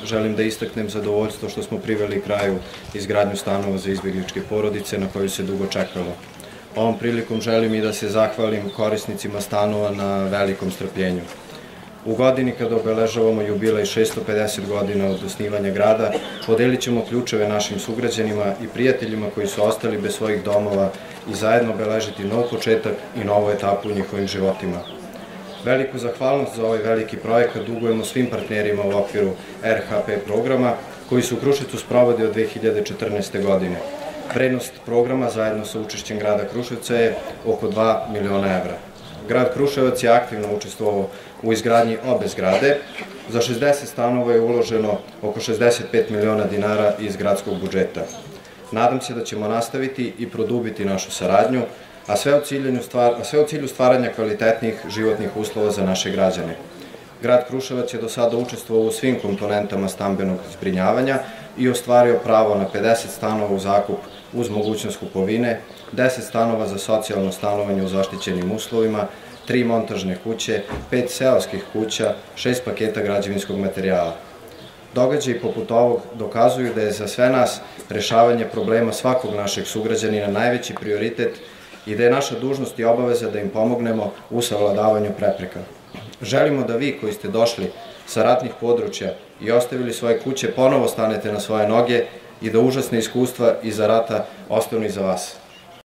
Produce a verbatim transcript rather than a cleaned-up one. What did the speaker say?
želim da istaknem zadovoljstvo što smo priveli kraju izgradnju stanova za izbjegličke porodice na koju se dugo čekalo. Ovom prilikom želim i da se zahvalim korisnicima stanova na velikom strpljenju. U godini kada obeležavamo jubilej šesto pedeset godina od osnivanja grada, podelit ćemo ključeve našim sugrađanima i prijateljima koji su ostali bez svojih domova i zajedno obeležiti nov početak i novu etapu u njihovim životima. Veliku zahvalnost za ovaj veliki projekat dugujemo svim partnerima u okviru R H P programa koji su u Kruševcu sprovodi od dve hiljade četrnaeste. godine. Vrednost programa zajedno sa učešćem grada Kruševca je oko dva miliona evra. Grad Kruševac je aktivno učestvovao u izgradnji obe zgrade. Za šezdeset stanova je uloženo oko šezdeset pet miliona dinara iz gradskog budžeta. Nadam se da ćemo nastaviti i produbiti našu saradnju, a sve u cilju stvaranja kvalitetnih životnih uslova za naše građane. Grad Kruševac je do sada učestvovao u svim komponentama stambenog zbrinjavanja i ostvario pravo na pedeset stanova u zakup uz mogućnost kupovine, deset stanova za socijalno stanovanje u zaštićenim uslovima, tri montažne kuće, pet seoskih kuća, šest paketa građevinskog materijala. Događaji poput ovog dokazuju da je za sve nas rešavanje problema svakog našeg sugrađanina najveći prioritet i da je naša dužnost i obaveza da im pomognemo u savladavanju prepreka. Želimo da vi koji ste došli sa ratnih područja i ostavili svoje kuće ponovo stanete na svoje noge i da užasne iskustva iza rata ostanu iza vas.